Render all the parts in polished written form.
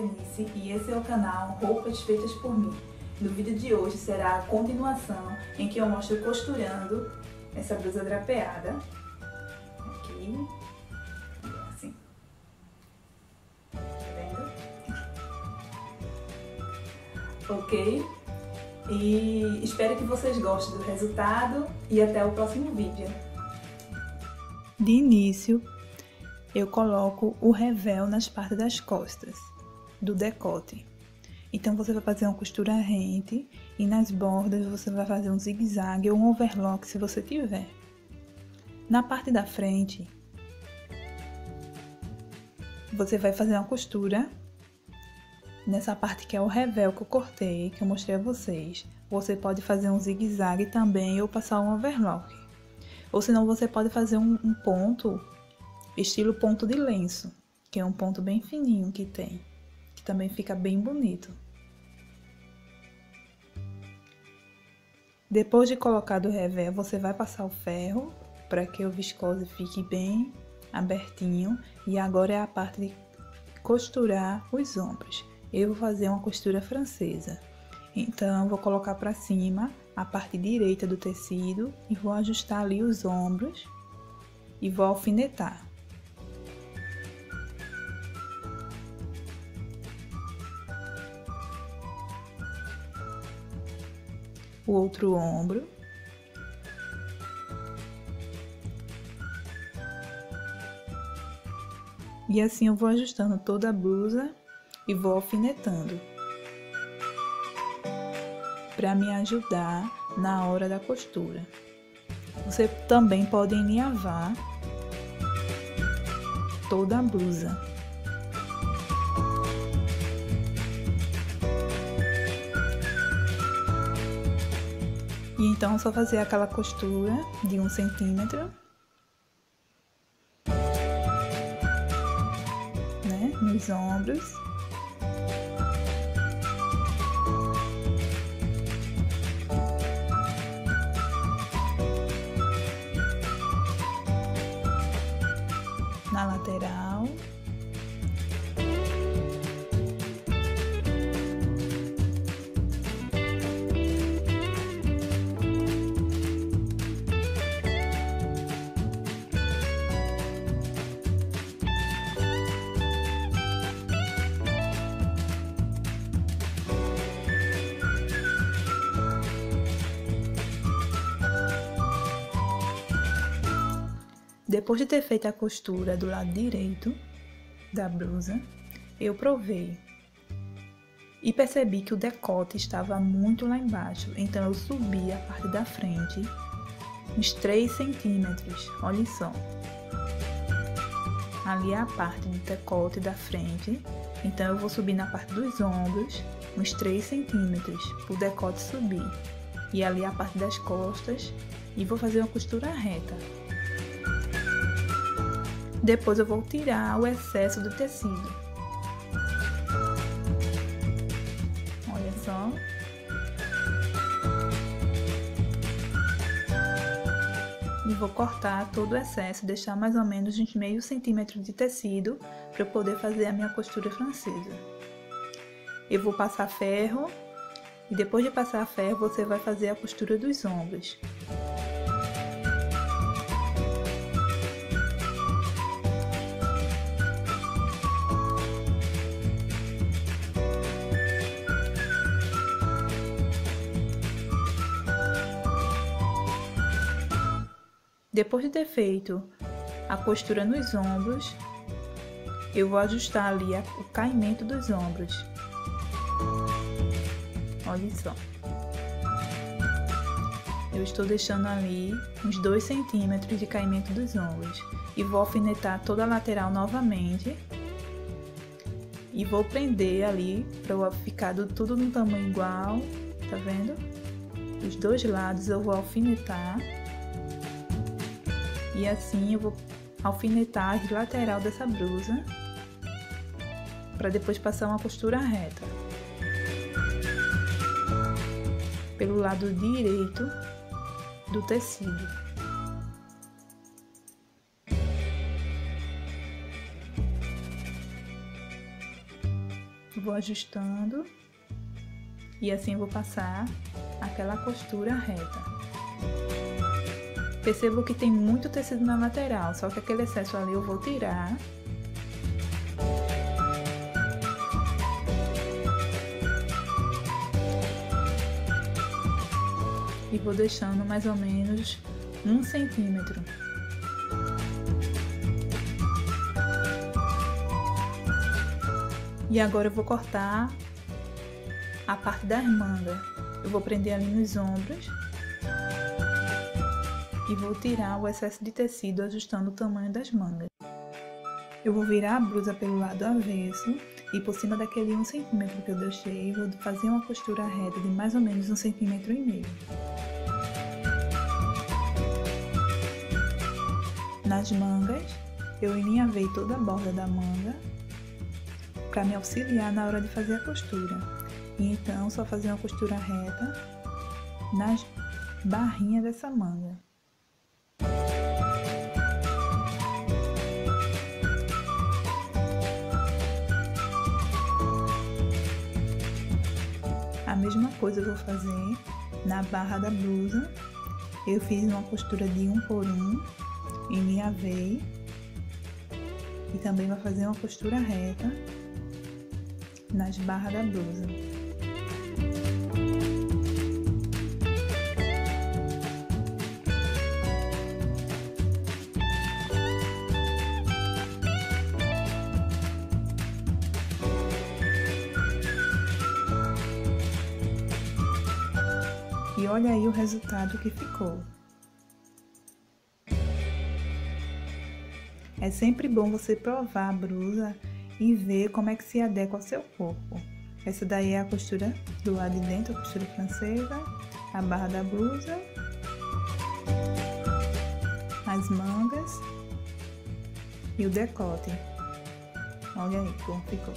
Denise e esse é o canal Roupas Feitas por Mim. No vídeo de hoje será a continuação em que eu mostro costurando essa blusa drapeada. Aqui, assim. Tá vendo? Ok? E espero que vocês gostem do resultado e até o próximo vídeo. De início, eu coloco o revel nas partes das costas, do decote. Então, você vai fazer uma costura rente e nas bordas você vai fazer um zigue-zague ou um overlock se você tiver. Na parte da frente, você vai fazer uma costura nessa parte que é o revel que eu cortei, que eu mostrei a vocês. Você pode fazer um zigue-zague também ou passar um overlock. Ou senão você pode fazer um ponto, estilo ponto de lenço, que é um ponto bem fininho que tem, que também fica bem bonito. Depois de colocar o revel, você vai passar o ferro para que o viscose fique bem abertinho. E agora é a parte de costurar os ombros. Eu vou fazer uma costura francesa. Então, vou colocar para cima a parte direita do tecido e vou ajustar ali os ombros e vou alfinetar. O outro ombro. E assim eu vou ajustando toda a blusa e vou alfinetando, para me ajudar na hora da costura. Você também pode alinhavar toda a blusa. E então é só fazer aquela costura de 1 centímetro, né, nos ombros. Na lateral. Depois de ter feito a costura do lado direito da blusa, eu provei e percebi que o decote estava muito lá embaixo, então eu subi a parte da frente uns 3 centímetros, olha só. Ali é a parte do decote da frente, então eu vou subir na parte dos ombros uns 3 centímetros, para o decote subir. E ali é a parte das costas e vou fazer uma costura reta. Depois eu vou tirar o excesso do tecido. Olha só. E vou cortar todo o excesso, deixar mais ou menos uns meio centímetro de tecido para eu poder fazer a minha costura francesa. Eu vou passar ferro e depois de passar ferro você vai fazer a costura dos ombros. Depois de ter feito a costura nos ombros, eu vou ajustar ali o caimento dos ombros. Olha só. Eu estou deixando ali uns 2 centímetros de caimento dos ombros. E vou alfinetar toda a lateral novamente. E vou prender ali para ficar tudo no tamanho igual, tá vendo? Os dois lados eu vou alfinetar. E assim eu vou alfinetar a lateral dessa blusa, para depois passar uma costura reta. Pelo lado direito do tecido. vou ajustando e assim eu vou passar aquela costura reta. Percebo que tem muito tecido na lateral, só que aquele excesso ali eu vou tirar. E vou deixando mais ou menos 1 centímetro. E agora eu vou cortar a parte das mangas. Eu vou prender ali nos ombros. E vou tirar o excesso de tecido ajustando o tamanho das mangas. Eu vou virar a blusa pelo lado avesso e por cima daquele 1 centímetro que eu deixei, vou fazer uma costura reta de mais ou menos 1,5 centímetros. Nas mangas, eu alinhavei toda a borda da manga para me auxiliar na hora de fazer a costura. E então, só fazer uma costura reta nas barrinhas dessa manga. A mesma coisa eu vou fazer na barra da blusa. Eu fiz uma costura de 1 por 1, alinhavei e também vou fazer uma costura reta nas barras da blusa. E olha aí o resultado que ficou. É sempre bom você provar a blusa e ver como é que se adequa ao seu corpo. Essa daí é a costura do lado de dentro, a costura francesa, a barra da blusa, as mangas e o decote. Olha aí como ficou.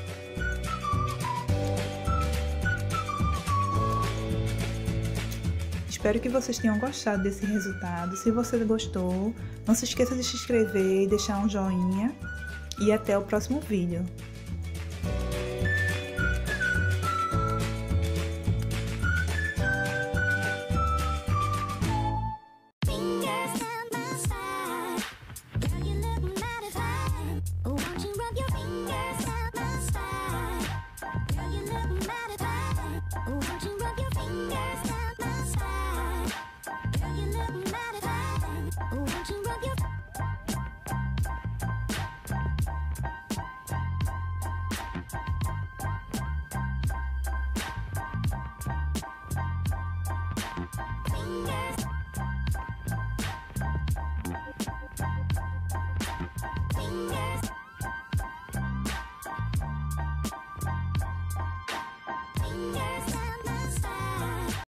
Espero que vocês tenham gostado desse resultado. Se você gostou, não se esqueça de se inscrever e deixar um joinha. E até o próximo vídeo. Fingers.